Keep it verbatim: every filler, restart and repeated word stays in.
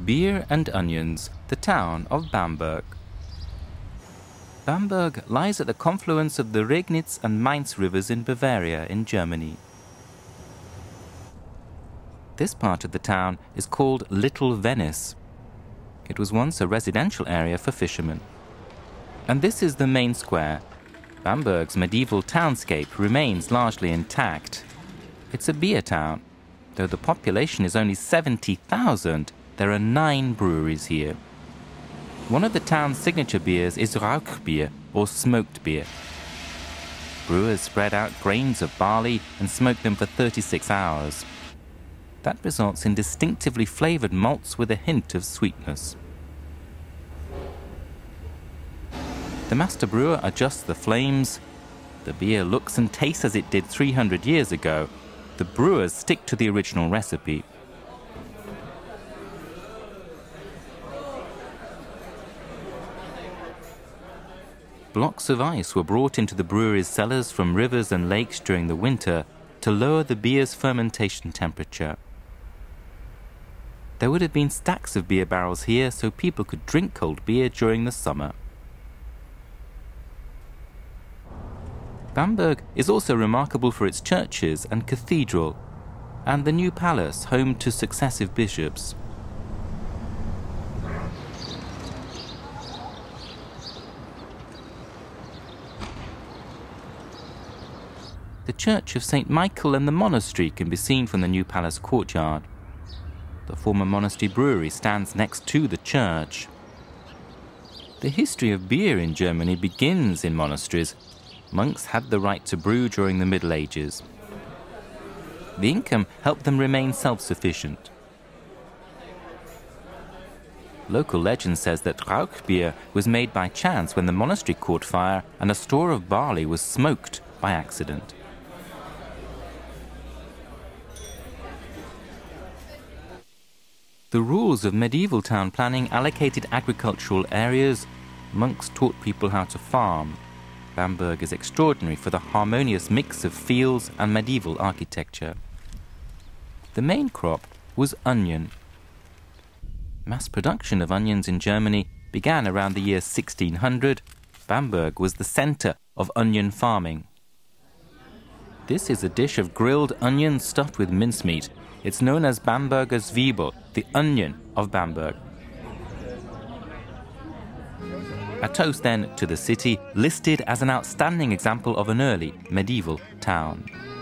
Beer and onions, the town of Bamberg. Bamberg lies at the confluence of the Regnitz and Mainz rivers in Bavaria in Germany. This part of the town is called Little Venice. It was once a residential area for fishermen. And this is the main square. Bamberg's medieval townscape remains largely intact. It's a beer town. Though the population is only seventy thousand, there are nine breweries here. One of the town's signature beers is Rauchbier, or smoked beer. Brewers spread out grains of barley and smoke them for thirty-six hours. That results in distinctively flavored malts with a hint of sweetness. The master brewer adjusts the flames. The beer looks and tastes as it did three hundred years ago. The brewers stick to the original recipe. Blocks of ice were brought into the brewery's cellars from rivers and lakes during the winter to lower the beer's fermentation temperature. There would have been stacks of beer barrels here so people could drink cold beer during the summer. Bamberg is also remarkable for its churches and cathedral, and the new palace home to successive bishops. The church of Saint Michael and the monastery can be seen from the new palace courtyard. The former monastery brewery stands next to the church. The history of beer in Germany begins in monasteries. Monks had the right to brew during the Middle Ages. The income helped them remain self-sufficient. Local legend says that Rauchbier was made by chance when the monastery caught fire and a store of barley was smoked by accident. The rules of medieval town planning allocated agricultural areas. Monks taught people how to farm. Bamberg is extraordinary for the harmonious mix of fields and medieval architecture. The main crop was onion. Mass production of onions in Germany began around the year sixteen hundred. Bamberg was the center of onion farming. This is a dish of grilled onion stuffed with mincemeat. It's known as Bamberger Zwiebel, the onion of Bamberg. A toast then to the city, listed as an outstanding example of an early medieval town.